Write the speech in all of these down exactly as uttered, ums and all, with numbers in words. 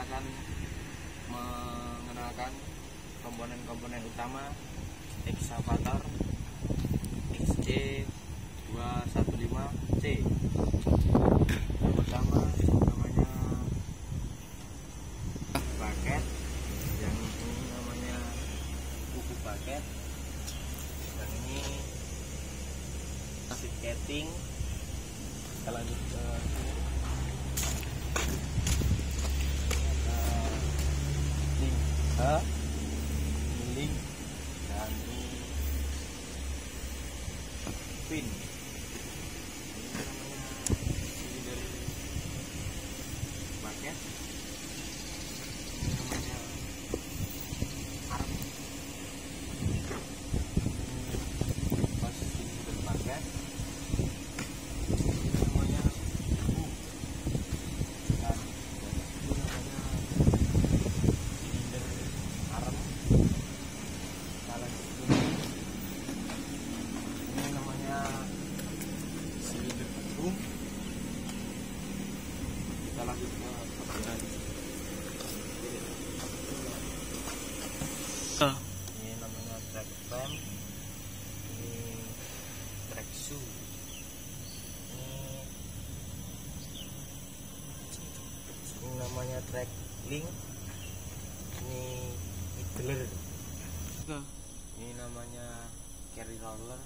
akan mengenalkan komponen-komponen utama eksavator X J dua satu lima C. Yang pertama namanya paket, yang ini namanya buku paket, yang ini casing. Kita lanjut ke link, ha, link, dan ini pin. Ini dari paket. Ini namanya arm. Ini posisi dari paket. Kita lanjut ke bagian uh. Ini namanya track clamp, ini track shoe, ini, ini namanya track link, ini idler, uh. ini namanya carry roller,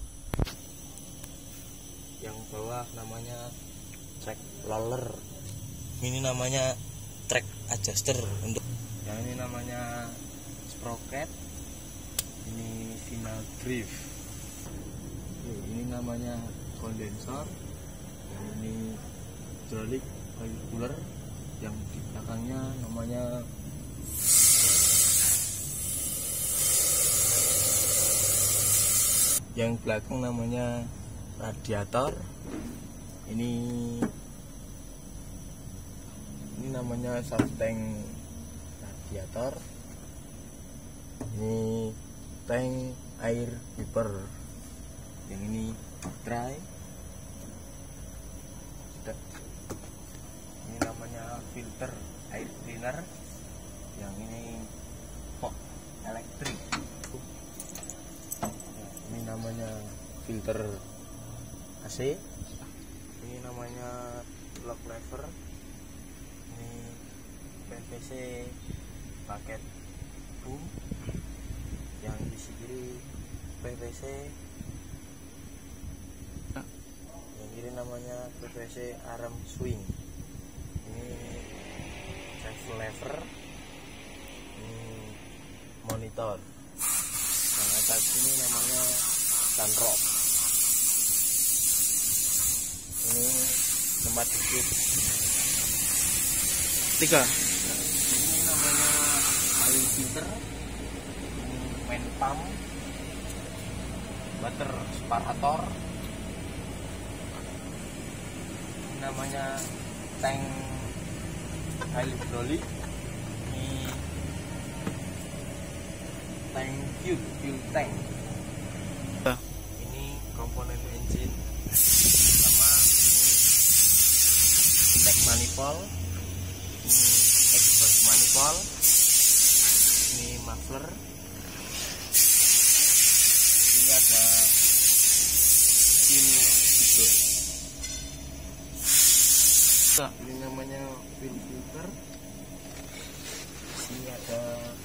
yang bawah namanya track roller, ini namanya track adjuster, untuk yang ini namanya sprocket, ini final drive, ini namanya kondensor, yang ini hydraulic oil cooler, yang di belakangnya namanya yang belakang namanya radiator, ini ini namanya soft tank radiator, ini tank air wiper, yang ini dry, ini namanya filter air cleaner, yang ini pop elektrik, ini namanya filter A C, ini namanya lock lever, ini P V C paket boom, yang di sini P V C, yang kiri namanya P V C arm swing, ini drive lever, ini monitor, yang atas ini namanya sunroof, ini tempat duduk tiga, ini namanya oil filter, ini main pump, water separator, ini namanya tank hidrolik, ini tank fuel fuel tank, ini komponen engine. Pertama ini intake manifold, ini exhaust manifold, ini muffler, ini ada pin gitu, ini namanya pin filter, ini ada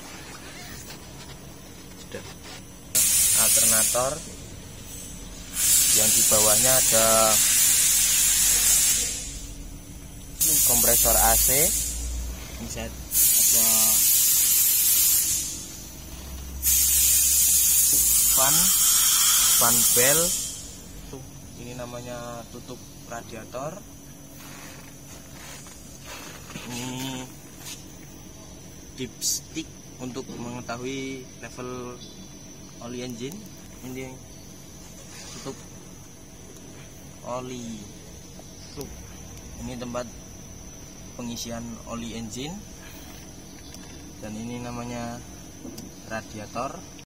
alternator, yang di bawahnya ada kompresor A C, ini ada fan, fan bell, ini namanya tutup radiator, ini dipstick untuk mengetahui level oli engine, ini tutup oli, ini tempat pengisian oli engine, dan ini namanya radiator.